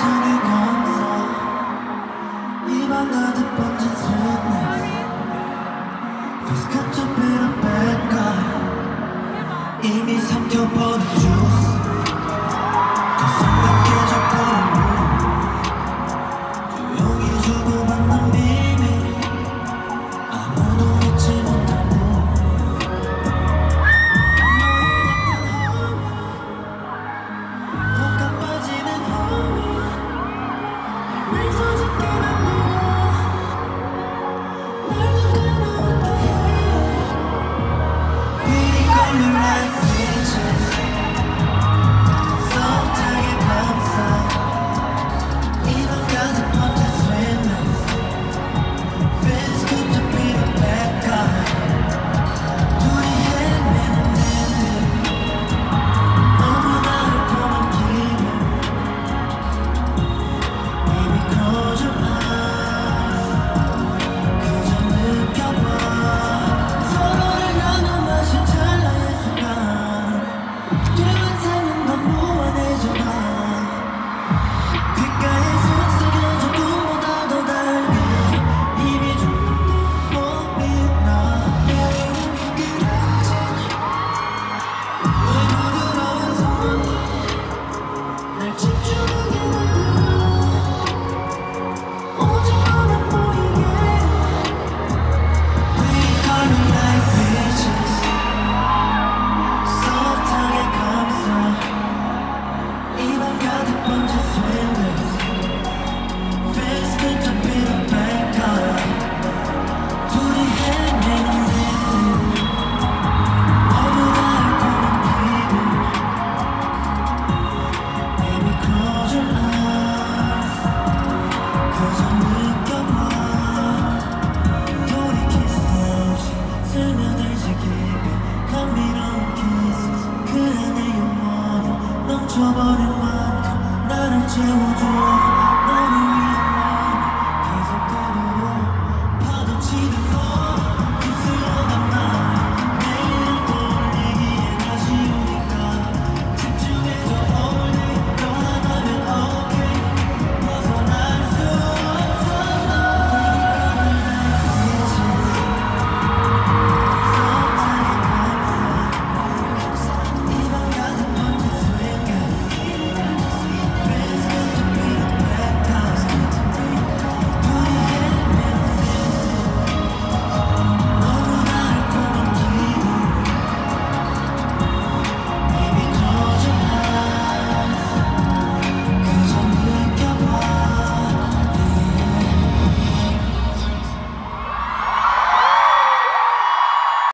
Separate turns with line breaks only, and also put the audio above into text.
세상에 감사 입안 가득 번진 sweetness Feels good to be the bad guy 이미 삼켜버린 juice 더 생각해져버린 mood 조용히 주고받는 비밀 아무도 잊지 못할 꿈 더 빠지는 homie 미소 짓게 만들어 날 누구나 어떻게 We call you like bitches soft하게 감싸 입안 가득 번진 sweetness Feels good to be the bad guy 둘이 헤매는 내들 너무나 달콤한 기분 Baby close your eyes 그저 느껴봐 서로를 나눠 마신 찰나의 순간 두려운 상은 넌 무한해져가 귓가에 속삭여져 꿈보다 더 달게 입이 조금 더 빛나 내 이름 그려진 널 부드러운 손이 날 집중하게 만들어 오직 너만 보이게 We call you like bitches soft하게 감싸 입안 가득 번진 sweetness Feels good to be the bad guy 둘이 헤매는 내들 너무나 달콤한 기분 Baby close your eyes 그저 느껴봐 돌이킬 수 없이 스며들지 깊이 감미로운 kisses 그 안에 영원히 넘쳐버릴 만큼 나를 채워줘